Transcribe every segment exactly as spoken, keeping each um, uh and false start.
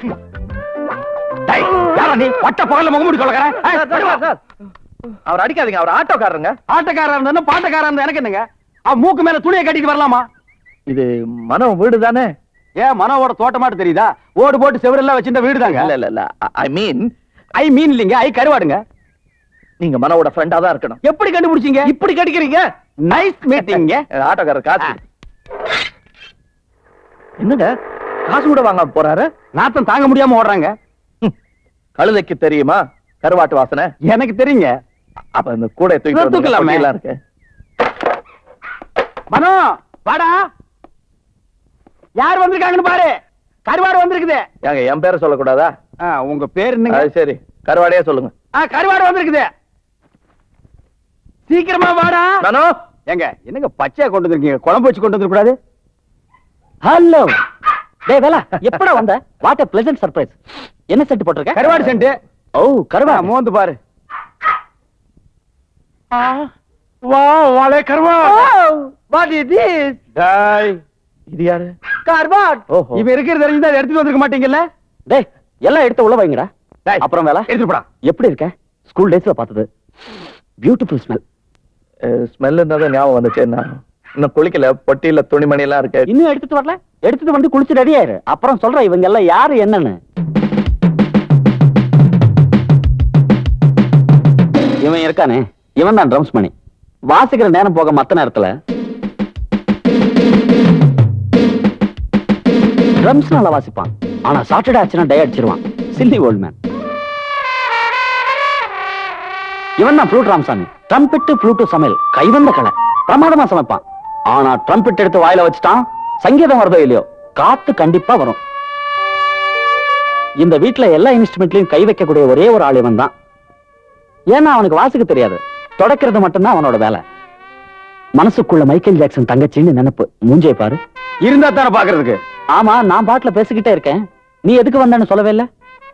நீ பட்ட பகல்ல முகமூடி கொள்ளக்காரன். அவர் அடிக்காதீங்க, அவர் ஆட்டோக்காரருங்க. ஆட்டோக்காரன் இருந்தா பாட்டக்காரன் இருந்தா எனக்கு என்னங்க? அவன் மூக்கு மேல துணியை கட்டிட்டு வரலாமா? இது மனோ வீடு தானே? ஏன் மனோவோட தோட்டமாட்டு தெரியுதா? ஓடு போட்டு செவரெல்லாம் வச்சிருந்த வீடு தாங்க. இல்ல இல்ல இல்ல ஐ மீன் ஐ மீன் இல்லைங்க, ஐ கருவாடுங்க. நீங்க மனோவோட ஃப்ரெண்டா தான் இருக்கணும். எப்படி கண்டுபிடிச்சீங்க? இப்படி கடிக்கிறீங்க. நைஸ் மீட்டிங்க. ஆட்டோக்காரர் காசு என்னங்க காசு கூட வாங்க போறாரு? நாத்தம் தாங்க முடியாம ஓடுறாங்க. கழுதைக்கு தெரியுமா கருவாட்டு வாசனை? எனக்கு தெரியுங்க. அப்ப இந்த கூட தூக்கலாமே இருக்கு. மனோ வாடா, யார் வந்திருக்காங்கன்னு பாரு. கருவாடு வந்திருக்குது. ஏங்க என் பேரை சொல்லக்கூடாதா? உங்க பேர் என்ன? சரி கருவாடையே சொல்லுங்க. கருவாடு வந்திருக்குது. சீக்கிரமா வாடா. மனோ ஏங்க என்னங்க பச்சையா கொண்டு வந்திருக்கீங்க? குழம்பு வச்சு கொண்டு வந்துருக்க கூடாது? ஹலோ டேய் வேலா, எப்படா வந்த? What a pleasant surprise. என்ன செட் போட்டுருக்க? கருவாடு சென்ட். ஓ கருவா, மோந்து பாரு. வா வாளே கருவா. What is this? டேய் இது யாரு? கருவாட். ஓஹோ, இவ இருக்கிறது தெரிஞ்சா எடுத்துட்டு வந்திருக்க மாட்டீங்கல்ல? டேய் எல்லாம் எடுத்து உள்ள வைங்கடா. அப்புறம் வேலா எடுத்து போடா. எப்படி இருக்க? ஸ்கூல் டேஸ்ல பார்த்தது பியூட்டிஃபுல் ஸ்மெல். ஸ்மெல் இருந்தா ஞாபகம் வந்துச்சு. நான் இன்னும் குளிக்கல, பொட்டியில துணிமணி எல்லாம் இருக்கு. இன்னும் எடுத்துட்டு வரல? எடுத்துட்டு வந்து குளிச்சு ரெடி ஆயிரு. அப்புறம் சொல்றேன் இவங்க எல்லாம் யாரு என்னன்னு. இவன் இருக்கானே, இவன் தான் ட்ரம்ஸ் மணி. வாசிக்கிற நேரம் போக மத்த நேரத்துல ட்ரம்ஸ் நல்லா வாசிப்பான். ஆனா சாட்டர்டே ஆச்சுன்னா டே அடிச்சிருவான். Silly old man. இவன் தான் ஃப்ளூட் ராமசாமி. ட்ரம்பெட் ஃப்ளூட்டு சமையல் கைவந்த கலை. பிரமாதமா சமைப்பான். ஆனா ட்ரம்பெட் எடுத்து வாயில வச்சுட்டான், சங்கீதம் வருதோ இல்லையோ காத்து கண்டிப்பா வரும். இந்த வீட்டுல எல்லா இன்ஸ்ட்ருமெண்ட்லயும் கை வைக்கக்கூடிய ஒரே ஒரு ஆள் இவன் தான். ஏன்னா அவனுக்கு வாசிக்க தெரியாது, தொடக்கிறது மட்டும்தான் அவனோட வேலை. மனசுக்குள்ள மைக்கேல் ஜாக்சன் தங்கச்சின்னு நினைப்பு. மூஞ்சை பாரு. இருந்தா தானே பாக்குறதுக்கு. ஆமா, நான் பாட்டுல பேசிக்கிட்டே இருக்கேன். நீ எதுக்கு வந்தேன்னு சொல்லவே இல்ல?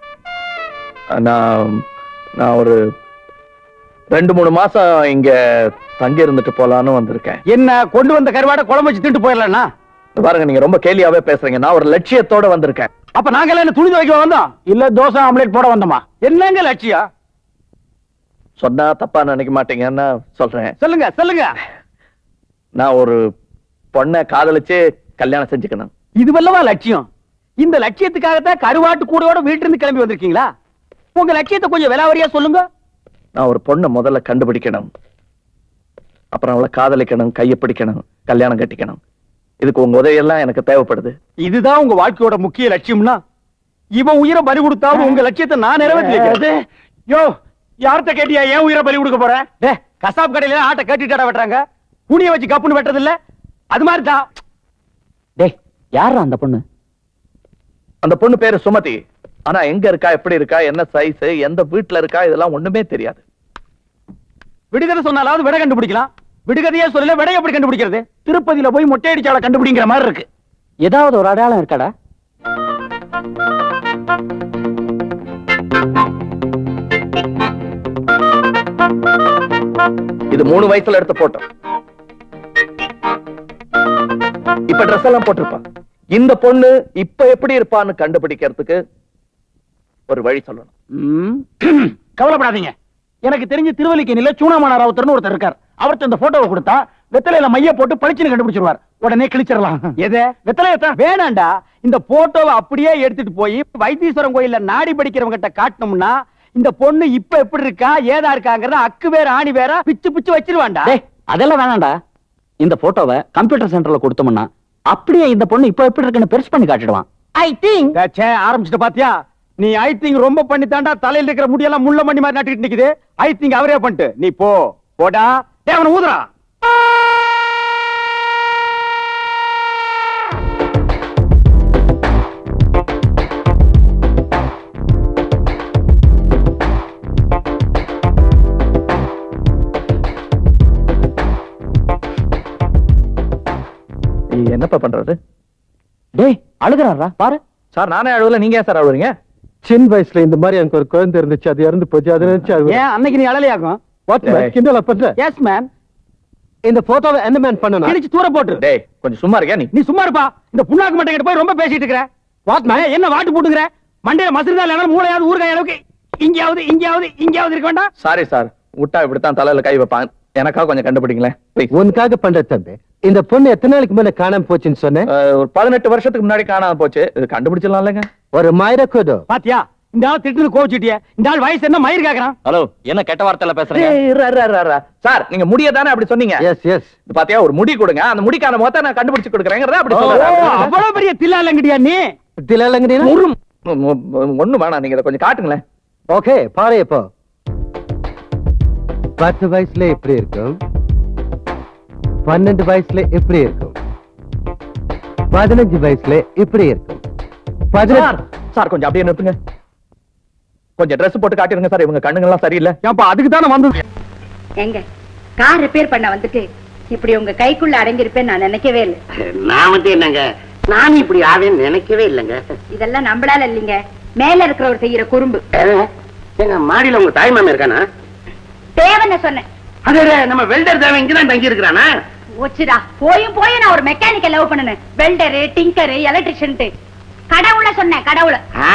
நான் நான் ஒரு ரெண்டு மூணு மாசம் இங்க தங்கி இருந்துட்டு போலான்னு வந்திருக்கேன். என்ன கொண்டு வந்த கருவாடை குழம்பு வச்சு திட்டு போயிடலன்னா? பாருங்க, நீங்க ரொம்ப கேலியாவே பேசுறீங்க. நான் ஒரு லட்சியத்தோட வந்திருக்கேன். அப்ப நாங்க என்ன துணி துவைக்க வந்தோம்? இல்ல தோசை ஆம்லேட் போட வந்தோமா? என்னங்க லட்சியம்? சொன்னா தப்பா நினைக்க மாட்டீங்கன்னு சொல்றேன். சொல்லுங்க சொல்லுங்க. நான் ஒரு பொண்ணை காதலிச்சு கல்யாணம் செஞ்சுக்கணும். இதுவல்லவா லட்சியம்? இந்த லட்சியத்துக்காகத்தான் கருவாட்டு கூடையோட வீட்டுல இருந்து கிளம்பி வந்திருக்கீங்களா? உங்க லட்சியத்தை கொஞ்சம் விலாவரியா சொல்லுங்க. நான் ஒரு பொண்ணை முதல்ல கண்டுபிடிக்கணும், அப்புறம் அவளை காதலிக்கணும், கையை பிடிக்கணும், கல்யாணம் கட்டிக்கணும். இதுக்கு உங்க உதவியெல்லாம் எனக்கு தேவைப்படுது. இதுதான் உங்க வாழ்க்கையோட முக்கிய லட்சியம்னா இவன் உயிரை பலி கொடுத்தாலும் உங்க லட்சியத்தை நான் நிறைவேற்றி. யோ, யார்கிட்ட கேட்டியா ஏன் உயிரை பலி கொடுக்க போற? கசாப் கடையில ஆட்டை கட்டிட்டாட வெட்டுறாங்க, புனிய வச்சு கப்புன்னு வெட்டுறது இல்ல? அது மாதிரி தான். டேய், யாரா அந்த பொண்ணு? அந்த பொண்ணு பேரு சுமதி. ஆனா எங்க இருக்கா, எப்படி இருக்கா, என்ன சைஸ், எந்த வீட்டுல இருக்கா, இதெல்லாம் ஒண்ணுமே தெரியாது. விடுகதை சொன்னாலாவது விடை கண்டுபிடிக்கலாம். விடுகதையே சொல்லல, விடை எப்படி கண்டுபிடிக்கிறது? திருப்பதியில போய் மொட்டை அடிச்சால கண்டுபிடிக்கிற மாதிரி இருக்கு. ஏதாவது ஒரு அடையாளம் இருக்காடா? இது மூணு வயசுல எடுத்த போட்டோ. இப்ப ட்ரெஸ் எல்லாம் போட்டிருப்பா. இந்த பொண்ணு இப்ப எப்படி இருப்பான்னு கண்டுபிடிக்கிறதுக்கு ஒரு வழி சொல்லணும். கவலைப்படாதீங்க. எனக்கு தெரிஞ்ச திருவல்லிக்கேணியில சூனாமண ராவுத்தர்னு ஒருத்தர் இருக்கார். அவர்கிட்ட இந்த போட்டோவை கொடுத்தா வெத்தலையில மைய போட்டு பளிச்சுன்னு கண்டுபிடிச்சிருவார். உடனே கிழிச்சிடலாம். எது? வெத்தலையத்தான். வேணாண்டா, இந்த போட்டோவை அப்படியே எடுத்துட்டு போய் வைத்தீஸ்வரன் கோயில்ல நாடி படிக்கிறவங்க கிட்ட காட்டணும்னா இந்த பொண்ணு இப்ப எப்படி இருக்கா, ஏதா இருக்காங்கறத அக்கு வேற ஆணி வேற பிச்சு பிச்சு வச்சிருவான்டா. அதெல்லாம் வேணாண்டா. இந்த போட்டோவை கம்ப்யூட்டர் சென்டர்ல கொடுத்தோம்னா அப்படியே இந்த பொண்ணு இப்ப எப்படி இருக்குன்னு பெருசு பண்ணி காட்டிடுவான். ஐ திங்க் ஆரம்பிச்சுட்டு பாத்தியா? நீ ஐ திங்க் ரொம்ப பண்ணி தாண்டா. தலையில இருக்கிற முடியெல்லாம் முள்ள மணி மாதிரி நட்டுக்கிட்டு நிக்குது. ஐ திங்க் அவரே பண்ணிட்டு நீ போ. போடா தேவன ஊதுறா. என்னப்பா பண்றது? டேய், அழுகுறாரா பாரு. சார் நானே அழுவல, நீங்க ஏன் சார் அழுவுறீங்க? சின்ன வயசுல இந்த மாதிரி எனக்கு ஒரு குழந்தை இருந்துச்சு, அது இறந்து போச்சு. அது நினைச்சு ஏன் அன்னைக்கு நீ அழலையாகும்? கிண்டலா பண்ற? Yes man. இந்த போட்டோவை என்ன மேன் பண்ணணும்? கிழிச்சு தூர போட்டு. டேய், கொஞ்சம் சும்மா இருக்கியா நீ? நீ சும்மா இருப்பா. இந்த புண்ணாக்கு மட்டை கிட்ட போய் ரொம்ப பேசிட்டு இருக்கற. வாட் மேன், என்ன வாட்டு போட்டுங்கற? மண்டையில மசிறுதா இல்லைனாலும் மூளையாவது ஊறுகாய் அளவுக்கு இங்கேயாவது இங்கேயாவது இங்கேயாவது இருக்க வேண்டாம். சாரி சார், விட்டா இப்படித்தான் தலையில கை வைப்பான். எனக்காக கொஞ்சம் கண்டுபிடிங்களேன் ப்ளீஸ். உனக்காக பண்ற தம்பி. இந்த பொண்ணு எத்தனை நாளைக்கு முன்ன காணாம போச்சுன்னு சொன்னேன்? ஒரு பதினெட்டு வருஷத்துக்கு முன்னாடி காணாம போச்சு. இது கண்டுபிடிச்சிடலாம் இல்லைங்க? ஒரு மாயிர கோதோ. பாத்தியா, இந்த ஆள் திட்டுன்னு கோவிச்சுட்டிய. இந்த ஆள் வயசு என்ன மயிர் கேக்குறான். ஹலோ, என்ன கெட்ட வார்த்தையில பேசுறீங்க? சார், நீங்க முடிய தானே அப்படி சொன்னீங்க? Yes yes. பாத்தியா, ஒரு முடி கொடுங்க, அந்த முடிக்கான முகத்தை நான் கண்டுபிடிச்சு கொடுக்குறேங்கிறத அப்படி சொல்றேன். அவ்வளவு பெரிய தில்லாலங்கடியா நீ? தில்லாலங்கடியா? ஒண்ணு வேணாம், நீங்க இதை கொஞ்சம் காட்டுங்களேன். ஓகே, பாரு. இப்போ பத்து வயசுல எப்படி இருக்கும், பன்னெண்டு வயசுல எப்படி இருக்கும், பதினஞ்சு வயசுல எப்படி இருக்கும், பதினாறு. சார் கொஞ்சம் அப்படியே நிறுத்துங்க. கொஞ்சம் ட்ரெஸ் போட்டு காட்டிடுங்க சார், இவங்க கண்ணுங்க எல்லாம் சரியில்லை. ஏப்பா அதுக்கு தானே வந்தது. எங்க கார் ரிப்பேர் பண்ண வந்துட்டு இப்படி உங்க கைக்குள்ள அடங்கியிருப்பேன் நான் நினைக்கவே இல்லை. நான் வந்து என்னங்க, நானும் இப்படி ஆவேன்னு நினைக்கவே இல்லைங்க. இதெல்லாம் நம்மளால இல்லைங்க, மேல இருக்கிறவர் செய்யற குறும்பு. எங்க மாடியில உங்க தாய் மாமா இருக்கானா? தேவன்னு சொன்னேன். அதே நம்ம வெல்டர் தேவன் இங்கதான் தங்கி இருக்கிறானா? ஓச்சுடா, போயும் போய் நான் ஒரு மெக்கானிக்க லவ் பண்ணனேன். Welder, tinker, electrician. கடவுளை சொன்னேன், கடவுளை.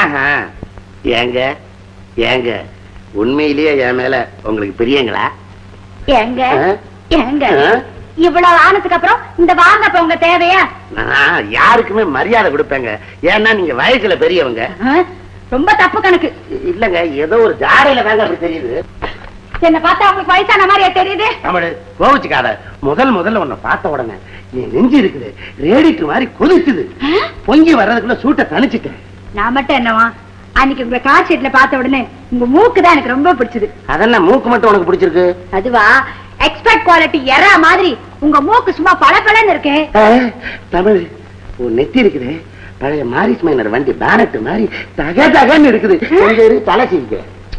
ஏங்க ஏங்க உண்மையிலேயே என் மேல உங்களுக்கு பிரியங்களா? ஏங்க ஏங்க இவ்வளவு ஆனதுக்கு அப்புறம் இந்த வாங்க உங்க தேவையா? நான் யாருக்குமே மரியாதை கொடுப்பேங்க. ஏன்னா நீங்க வயசுல பெரியவங்க. ரொம்ப தப்பு கணக்கு. இல்லங்க, ஏதோ ஒரு ஜாடையில தாங்க அப்படி தெரியுது. என்ன பார்த்தா உங்களுக்கு வயசான மாதிரியா தெரியுது? தமிழ் கோவிச்சுக்காத. முதல் முதல்ல உன்னை பார்த்த உடனே என் நெஞ்சு இருக்குது ரேடிட்டு மாதிரி கொதிச்சுது. பொங்கி வர்றதுக்குள்ள சூட்டை தணிச்சுட்டேன். நான் மட்டும் என்னவா, அன்னைக்கு உங்க கார் ஷீட்ல பார்த்த உடனே உங்க மூக்கு தான் எனக்கு ரொம்ப பிடிச்சது. அதெல்லாம் மூக்கு மட்டும் உனக்கு பிடிச்சிருக்கு? அதுவா, எக்ஸ்பர்ட் குவாலிட்டி எறா மாதிரி உங்க மூக்கு சும்மா பளபளன்னு இருக்கு. தமிழ், உன் நெத்தி இருக்குது பழைய மாரிஸ் மைனர் வண்டி பேனட் மாதிரி தக தகன்னு இருக்குது. தலை சீக்க.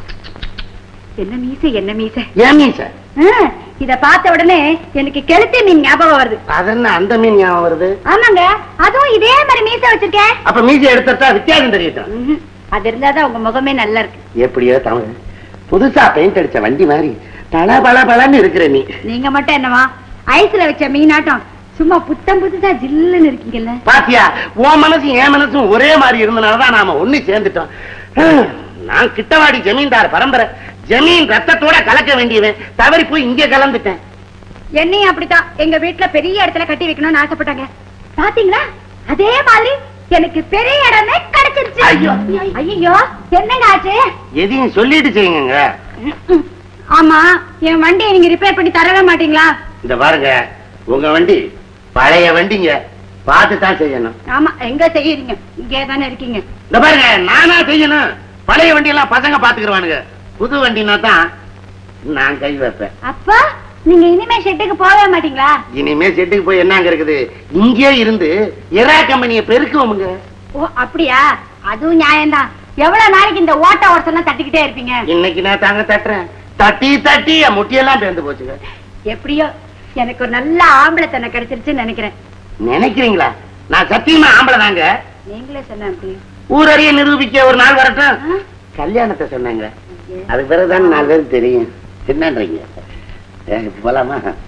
என்ன மீசை, என்ன மீசை, ஏன் மீசை? இத பார்த்த உடனே எனக்கு கெளுத்தி மீன் ஞாபகம் வருது. அதென்ன அந்த மீன் ஞாபகம் வருது? ஆமாங்க, அதுவும் இதே மாதிரி மீசை வச்சிருக்கேன். அப்ப மீசை எடுத்தா வித்தியாசம் தெரியட்டும். அது இருந்தாதான் உங்க முகமே நல்லா இருக்கு. எப்படியோ தமிழ், புதுசா பெயிண்ட் அடிச்ச வண்டி மாதிரி பல பல பலன்னு இருக்கிற நீ. நீங்க மட்டும் என்னவா, ஐஸ்ல வச்ச மீனாட்டம் சும்மா புத்தம் புதுசா ஜில்லுன்னு இருக்கீங்கல்ல. பாத்தியா, உன் மனசும் என் மனசும் ஒரே மாதிரி இருந்தனாலதான் நாம ஒண்ணு சேர்ந்துட்டோம். நான் கிட்டவாடி ஜமீன்தார் பரம்பரை, ஜமீன் ரத்தத்தோட கலக்க வேண்டியவன் தவறி போய் இங்க கலந்துட்டேன். என்னையும் அப்படித்தான் எங்க வீட்டுல பெரிய இடத்துல கட்டி வைக்கணும்னு ஆசைப்பட்டாங்க. பாத்தீங்களா, அதே மாதிரி எனக்கு பெரிய இடமே கிடைச்சிருச்சு. ஐயோ ஐயோ, என்னங்க ஆச்சு? எதையும் சொல்லிட்டு செய்யுங்க. ஆமா, என் வண்டியை நீங்க ரிப்பேர் பண்ணி தரவே மாட்டீங்களா? இந்த பாருங்க, உங்க வண்டி பழைய வண்டிங்க, பார்த்து தான் செய்யணும். ஆமா, எங்க செய்யறீங்க? இங்கே தானே இருக்கீங்க. இந்த பாருங்க, நானா செய்யணும். பழைய வண்டி எல்லாம் பசங்க பாத்துக்கிடுவானுங்க. புது வண்டினா தான் நான் கை வைப்பேன். அப்பா, நீங்க இனிமே ஷெட்டுக்கு போகவே மாட்டீங்களா? இனிமே ஷெட்டுக்கு போய் என்னங்க இருக்குது, இங்கே இருந்து எரா கம்பெனியை பெருக்குவோமுங்க. ஓ அப்படியா, அதுவும் நியாயம்தான். எவ்வளவு நாளைக்கு இந்த ஓட்ட ஓட்டெல்லாம் தட்டிக்கிட்டே இருப்பீங்க? இன்னைக்கு நான் தாங்க தட்டுறேன். தட்டி தட்டி என் முட்டியெல்லாம் பேர்ந்து போச்சுங்க. எப்படியோ எனக்கு ஒரு நல்ல ஆம்பளை தன்னை கிடைச்சிருச்சுன்னு நினைக்கிறேன். நினைக்கிறீங்களா? நான் சத்தியமா ஆம்பளை தாங்க. நீங்களே சொன்ன ஊரறிய நிரூபிக்க ஒரு நாள் வரட்டும். கல்யாணத்தை சொன்னாங்க, அதுக்கு பிறகுதான் நாலு பேருக்கு தெரியும். என்னன்றீங்க? போலாமா?